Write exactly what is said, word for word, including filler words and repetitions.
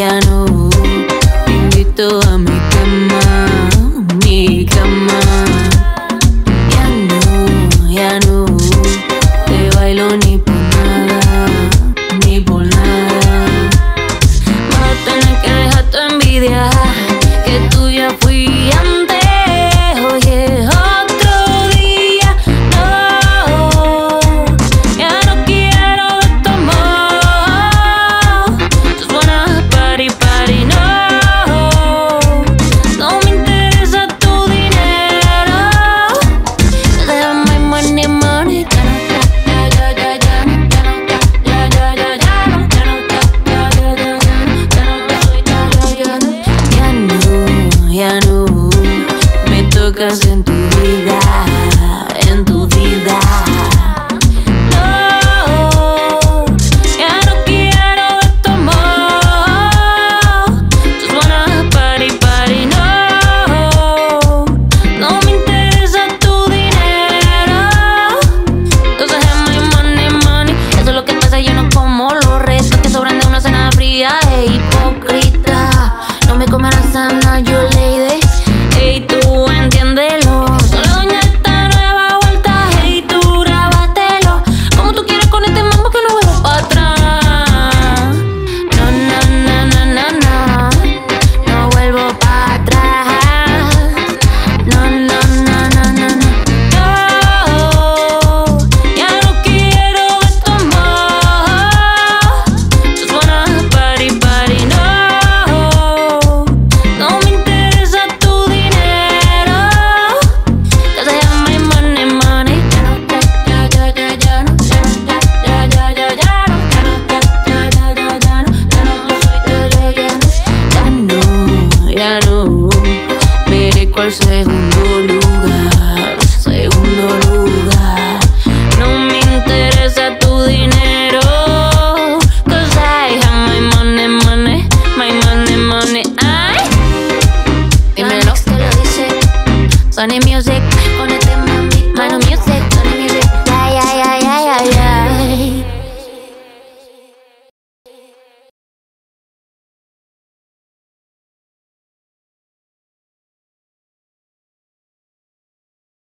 ya no te invito a mi cama, mi cama. Ya no, ya no te bailo ni por nada, ni por nada. Vas a tener que dejar tu envidia, que tuya fui antes. Oye, otro día, no, ya no quiero de tu amor. Just wanna party, party, no. No me interesa tu dinero. Just my money, money. Ya no, ya no me tocas en tu vida, en tu vida. No, ya no quiero de tu amor. Just wanna party, party, no. No me interesa tu dinero. Cause I have my money, money. Eso es lo que pasa, yo no como los restos que sobran de una cena fría. Hey, hipócrita, no me comerás sana, yo lady. Ey, tú entiéndelo. Soy la doña de esta nueva vuelta. Ey, tú grábatelo. Como tú quieres con este mambo que no vuelvo para atrás. No, no, no, no, no, no. No vuelvo para atrás. No, no, no, no, no, no. No, ya no quiero de tu amor. Just wanna party, party, no. No me interesa tu dinero. Cause I have my money, money. Ya no, ya, ya, ya, ya no. Ya, ya, ya, ya no. Ya no, ya, ya, ya, ya no. Ya no, ya, ya, ya no. Ya no, ya no. Merezco el segundo.